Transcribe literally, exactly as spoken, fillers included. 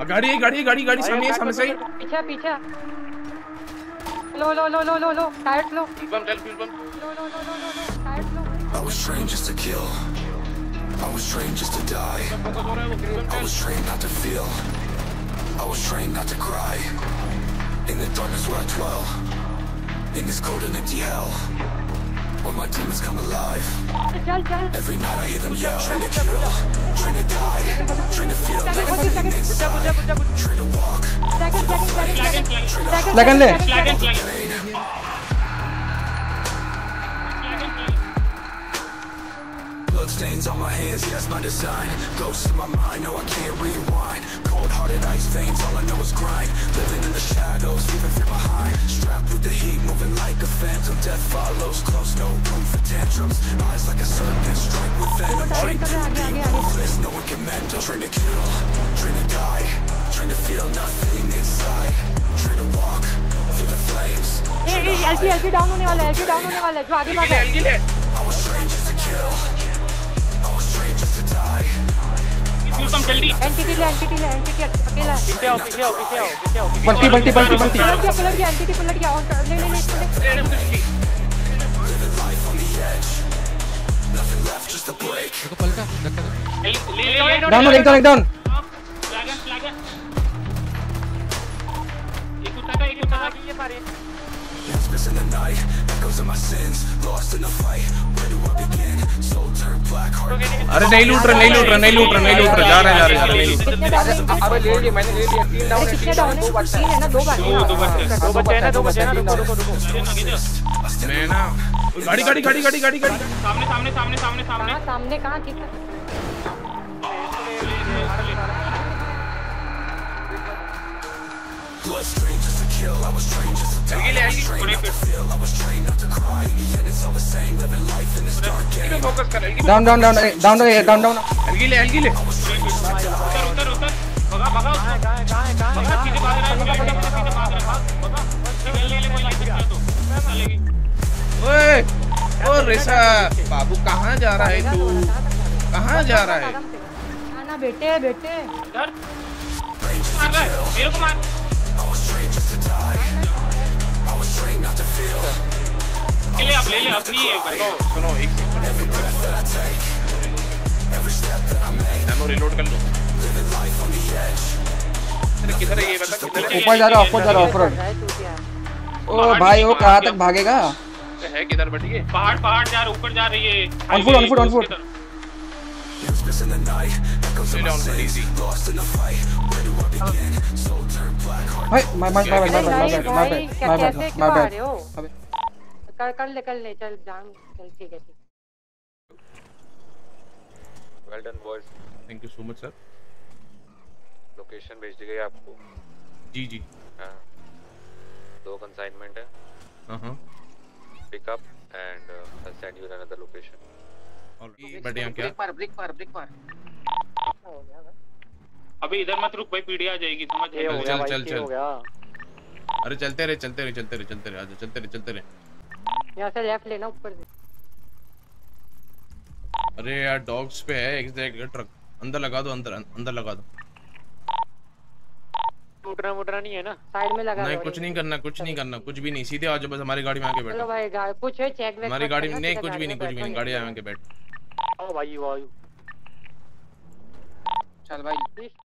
गाड़ी है गाड़ी गाड़ी गाड़ी सामने सामने से पीछे पीछे लो लो लो लो लो लो टायर लो बम चल फ्यूल बम लो लो लो लो लो टायर लो I was trained just to kill. I was trained just to die. I was trained not to feel. I was trained not to cry. In the darkness where I dwell, in this cold and empty hell, when my demons come alive. Every night I hear them yell. Trained to kill, trained to die, trained to feel nothing inside, trained to walk. लगन ले Bloodstains on my hands, yeah, that's my design. Ghosts in my mind, no, I can't rewind. Cold-hearted ice veins, all I know is grind. Living in the shadows, leaving fear behind. Strapped with the heat, moving like a phantom. Death follows close, no room for tantrums. Eyes like a serpent, strike with venom. Trained to be ruthless, no one can mend them. Trained to kill, trained to die, trained to feel nothing inside. Trained to walk through the flames. ए ए LG LG down होने वाला है LG down होने वाला है जो आगे भागा है I was trained just to kill. I was trained just to die. Fuel bomb जल्दी एंटिटी ले एंटिटी ले एंटिटी अकेला है पीछे आओ पीछे आओ पीछे आओ पीछे आओ बल्टी बल्टी बल्टी बल्टी पलट गया पलट गया एंटिटी पलट गया और ले ले ले इसको ले Living life on the edge. Nothing left just to break. देखो पलटा धक्का ले ले ले डाउन एक डाउन एक डाउन फ्लैगन फ्लैगन एक उठा का एक उठा का ये मारे It's in the night, echoes of my sins, lost in the fight. Where do I begin? Soul turned black heart. अरे नहीं लूट रहे नहीं लूट रहे नहीं लूट रहे नहीं लूट रहे जा रहे जा रहे जा रहे नहीं कितने डाउन है अबे ले लिया मैंने ले लिया तीन डाउन है कितने डाउन है तीन है ना दो बार दो दो बचे दो बचे हैं ना दो बचे हैं ना रुको रुको रुको मैं ना गाड़ी गाड़ी गाड़ी गाड़ी गाड़ी गाड़ी सामने सामने सामने सामने सामने कहां सामने कहां कितना Bloodstream just to kill, I was trained just to die. I was trained not to feel, I was trained not to cry. In the end it's all the same, living life in this dark game. Focus कर LG down down down down down down हल्की ले हल्की ले उतर उतर उतर भगा भगा कहां कहां कहां भगा सीधे भाग रहा है सीधे भाग रहा है भगा ले ले ले कोई लाइट कर दो चलेगी ओए ओ रेसा बाबू कहां जा रहा है तू कहां जा रहा है ना बेटे बेटे इधर मार रहा है मेरे को मार I was trained just to die. I was trained not to feel. ले ले अब ले ले अपनी है सुनो सुनो एक Every breath that I take, every step that I make. Nano reload कर लो Living life on the edge. अरे किधर है ये बता किधर है ऊपर जा रहा ऊपर जा रहा ऑफ रोड ओ भाई वो कहां तक भागेगा है किधर बैठिए पहाड़ पहाड़ जा रहा ऊपर जा रही है on foot on foot on foot Useless in the night, echoes of my sins, lost in the fight. Where do I begin? Soul turned black heart. भाई my my my my my भाई my क्या my कैसे my क्यों आ my रहे हो अबे कर कर ले कर ले चल जान चल ठीक है ठीक well done boys thank you so much sir location भेज दी गई आपको जी जी हाँ दो कंसाइनमेंट है हां हां pickup and I send you another location already but यहां क्या ब्रेक मार ब्रेक मार ब्रेक मार अभी इधर मत रुक भाई पीढ़ी आ जाएगी समझ चल चल चल चल अरे चलते रहे चलते रहे चलते रहे चलते रहे आजा चलते रहे चलते रहे यहां से लेफ्ट लेना ऊपर से अरे यार डॉग्स पे है एग्जैक्ट ट्रक अंदर लगा दो अंदर अंदर लगा दो मोटरा मोटरा नहीं है ना साइड में लगा नहीं कुछ नहीं करना कुछ नहीं करना कुछ भी नहीं सीधे आ जाओ बस हमारी गाड़ी में आके चलो बैठो भाई गा- कुछ है चेक वेक हमारी मत गाड़ी करना, में नहीं सीधा कुछ भी नहीं कुछ भी नहीं गाड़ी में आके बैठ ओ भाई वायु चल भाई